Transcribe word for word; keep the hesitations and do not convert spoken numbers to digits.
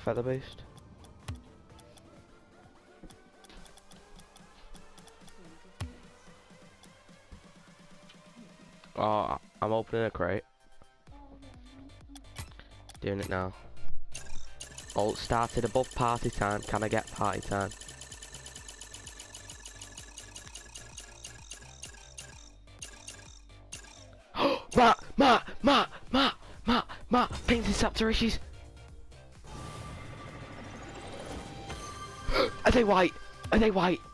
feather boost. Oh, I'm opening a crate. Doing it now. Alt started above party time. Can I get party time? Matt! Matt! Matt! Matt! Matt! Matt! Painting Saptarishis! Are they white? Are they white?